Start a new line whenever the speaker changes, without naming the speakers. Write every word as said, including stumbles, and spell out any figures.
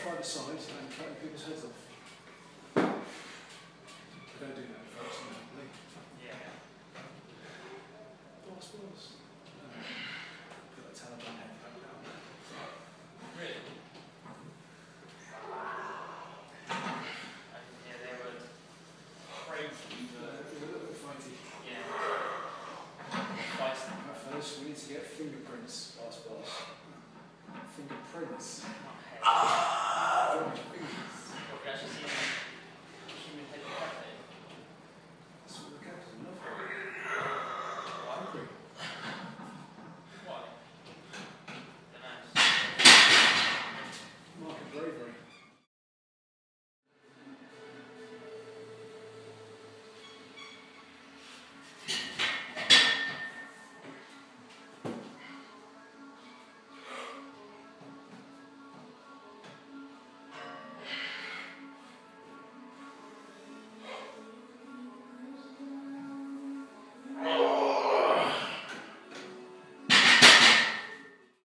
five aside and cutting people's heads off. Don't do that, folks. No,
Yeah.
boss, boss. No. Got a Taliban head back down there.
Really? I think, yeah, they were crazy,
Uh,
but
a little bit fighty.
yeah. Feisty.
Right, first, we need to get fingerprints, boss, boss. Fingerprints.
Not head.